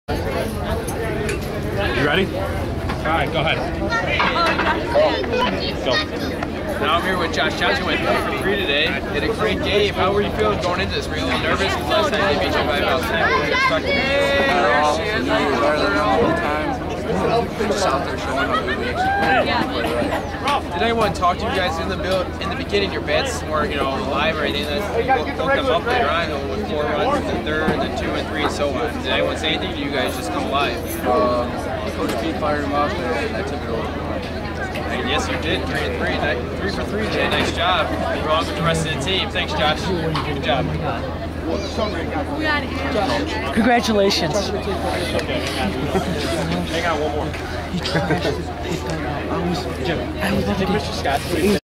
You ready? All right, go ahead. Go. Now I'm here with Josh Johnson. Went 3 for 3 today. Did a great game. How were you feeling going into this? Were you a little nervous? Last time they beat you by about 10. What were you expecting? Just out there showing how good we actually play. Did anyone talk to you guys in the beginning? Your bats weren't, live or anything. That woke them up later on with 4 runs in the third, and then 2 and 3, and so on. Did anyone say anything? Did you guys just come alive? Coach Pete fired him up, and I took it over. And yes, you did. 3 and 3. 3 for 3 today. Nice job. Along with the rest of the team. Thanks, Josh. Good job. Congratulations. Okay, hang on one more. I was about to